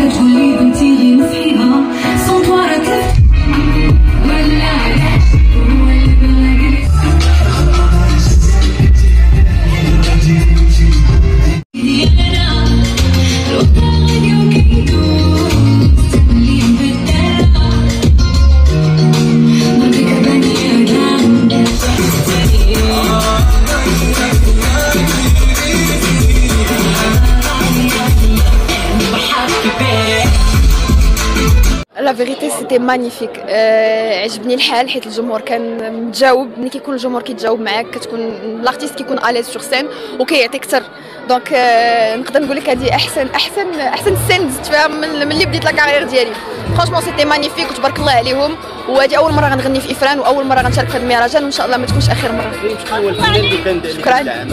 كتولي بنتي غير نصحيها سون طوا راك ولا هو اللي باغي لا فيغيتي سيتي مانيفيك. عجبني الحال حيت الجمهور كان متجاوب. ملي كيكون الجمهور كيتجاوب معاك كتكون لارتيست كيكون اليز سور سين وكيعطيك اكثر. دونك نقدر نقول لك هذه احسن سين زدت فيها من اللي بديت لا كارير ديالي. فرانشمون سيتي مانيفيك وتبارك الله عليهم. وهذه اول مره غنغني في افران واول مره غنشارك في هذا المهرجان وان شاء الله ما تكونش اخر مره. شكون هو الفنان اللي كان داعم؟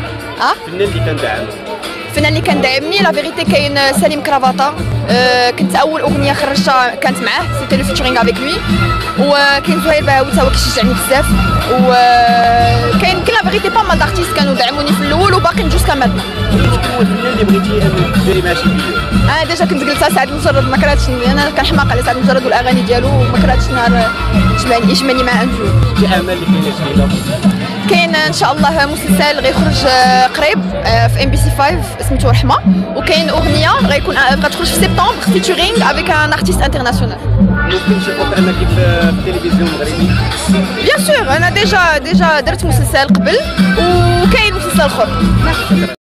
الفنان اللي كان داعمني لا فيغيتي كاين سليم كرافاطا. كنت اول اغنيه خرجتها كانت معاه سيتي لو فيتشرينغ افيك لوي. وكاين زهير باهوي تا هو كيشجعني بزاف. وكاين لا فيغيتي با مال دارتيست كانوا دعموني في الاول وباقيين جوسكا ماتنا. شكون هو الفنان اللي بغيتي انك ديري معاه شي فيديو؟ انا ديجا كنت قلتها سعد مجرد ما كرهتش. انا كنحماق على سعد مجرد والاغاني ديالو وما كرهتش نهار يجمعني مع انجو. شي اعمال اللي كاينه جديده؟ كاين ان شاء الله مسلسل غيخرج قريب في ام بي سي 5 سميتو رحمه. وكاين اغنيه غتخرج في سبتمبر فيتشرينغ افيك ان ارتيست انترناسيونال. ممكن نشوفوك انك في التلفزيون المغربي؟ بيان سور انا ديجا درت مسلسل قبل وكاين مسلسل اخر.